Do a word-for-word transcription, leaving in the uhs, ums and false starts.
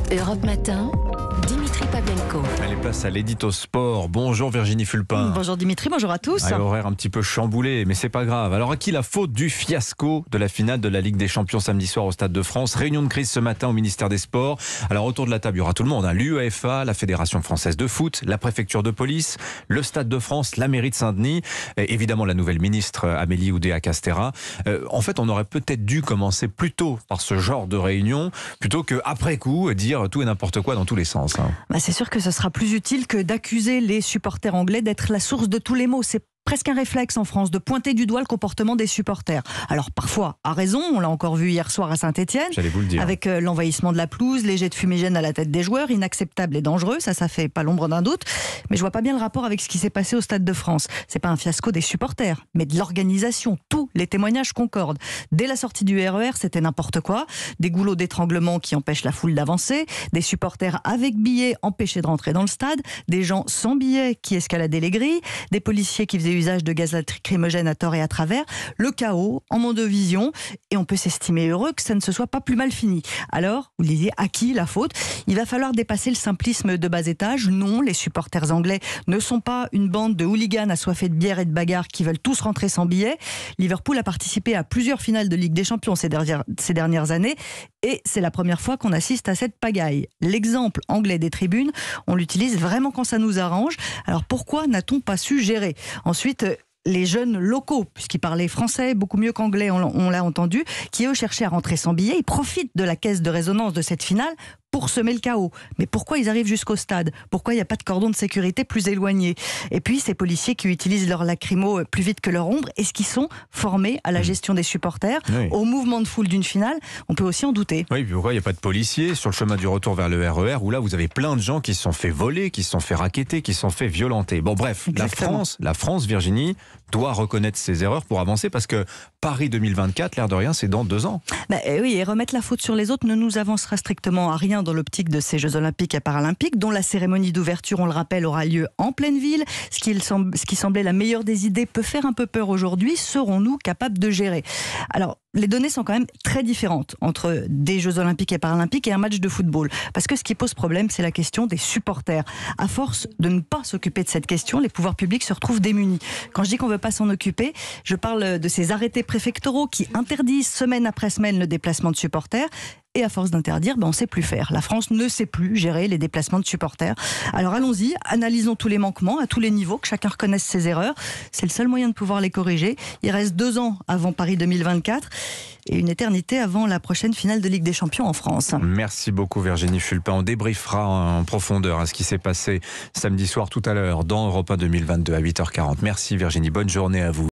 Europe Matin, Dimitri Pavlenko. Allez, place à l'édito sport. Bonjour Virginie Fulpin. Bonjour Dimitri, bonjour à tous. Un horaire un petit peu chamboulé, mais c'est pas grave. Alors à qui la faute du fiasco de la finale de la Ligue des Champions samedi soir au Stade de France? Réunion de crise ce matin au ministère des Sports. Alors autour de la table, il y aura tout le monde. Hein. L'UEFA, la Fédération française de foot, la préfecture de police, le Stade de France, la mairie de Saint-Denis, et évidemment la nouvelle ministre Amélie Oudéa-Castéra. Euh, en fait, on aurait peut-être dû commencer plus tôt par ce genre de réunion, plutôt qu'après coup dire tout et n'importe quoi dans tous les sens. Hein. Bah c'est sûr que ce sera plus utile que d'accuser les supporters anglais d'être la source de tous les maux. C'est presque un réflexe en France de pointer du doigt le comportement des supporters. Alors parfois à raison, on l'a encore vu hier soir à Saint-Etienne, J'allais vous le dire. avec euh, l'envahissement de la pelouse, les jets de fumigène à la tête des joueurs, inacceptable et dangereux, ça ça fait pas l'ombre d'un doute, mais je vois pas bien le rapport avec ce qui s'est passé au Stade de France. C'est pas un fiasco des supporters, mais de l'organisation. Tous les témoignages concordent. Dès la sortie du R E R, c'était n'importe quoi, des goulots d'étranglement qui empêchent la foule d'avancer, des supporters avec billets empêchés de rentrer dans le stade, des gens sans billets qui escaladaient les grilles, des policiers qui faisaient usage de gaz lacrymogène à tort et à travers, le chaos en mondovision, et on peut s'estimer heureux que ça ne se soit pas plus mal fini. Alors, vous disiez, à qui la faute? Il va falloir dépasser le simplisme de bas étage. Non, les supporters anglais ne sont pas une bande de hooligans assoiffés de bière et de bagarre qui veulent tous rentrer sans billets. Liverpool a participé à plusieurs finales de Ligue des Champions ces dernières, ces dernières années, et c'est la première fois qu'on assiste à cette pagaille. L'exemple anglais des tribunes, on l'utilise vraiment quand ça nous arrange. Alors pourquoi n'a-t-on pas su gérer? Ensuite, les jeunes locaux, puisqu'ils parlaient français beaucoup mieux qu'anglais, on, on l'a entendu, qui eux cherchaient à rentrer sans billets, ils profitent de la caisse de résonance de cette finale pour semer le chaos. Mais pourquoi ils arrivent jusqu'au stade? Pourquoi il n'y a pas de cordon de sécurité plus éloigné? Et puis ces policiers qui utilisent leurs lacrymos plus vite que leur ombre, est-ce qu'ils sont formés à la gestion des supporters, oui. au mouvement de foule d'une finale? On peut aussi en douter. Oui, puis pourquoi il n'y a pas de policiers sur le chemin du retour vers le R E R, où là vous avez plein de gens qui se sont fait voler, qui se sont fait racketter, qui se sont fait violenter. Bon bref, Exactement. la France, la France, Virginie, doit reconnaître ses erreurs pour avancer, parce que Paris deux mille vingt-quatre, l'air de rien, c'est dans deux ans. Bah, oui, et remettre la faute sur les autres ne nous avancera strictement à rien dans l'optique de ces Jeux Olympiques et Paralympiques, dont la cérémonie d'ouverture, on le rappelle, aura lieu en pleine ville. Ce qui, semble, ce qui semblait la meilleure des idées peut faire un peu peur aujourd'hui. Serons-nous capables de gérer? Alors, les données sont quand même très différentes entre des Jeux Olympiques et Paralympiques et un match de football. Parce que ce qui pose problème, c'est la question des supporters. À force de ne pas s'occuper de cette question, les pouvoirs publics se retrouvent démunis. Quand je dis qu'on ne veut pas s'en occuper, je parle de ces arrêtés préfectoraux qui interdisent semaine après semaine le déplacement de supporters. Et à force d'interdire, ben on ne sait plus faire. La France ne sait plus gérer les déplacements de supporters. Alors allons-y, analysons tous les manquements à tous les niveaux, que chacun reconnaisse ses erreurs. C'est le seul moyen de pouvoir les corriger. Il reste deux ans avant Paris deux mille vingt-quatre et une éternité avant la prochaine finale de Ligue des Champions en France. Merci beaucoup Virginie Fulpin. On débriefera en profondeur à ce qui s'est passé samedi soir tout à l'heure dans Europe un deux mille vingt-deux à huit heures quarante. Merci Virginie, bonne journée à vous.